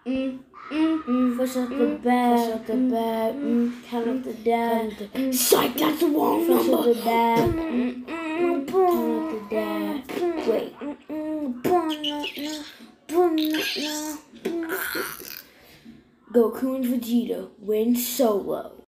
Fresh out the bag, count up the dad. Psych, that's the wrong number. Fresh out the bag, count up the dad. Wait. Goku and Vegeta win solo.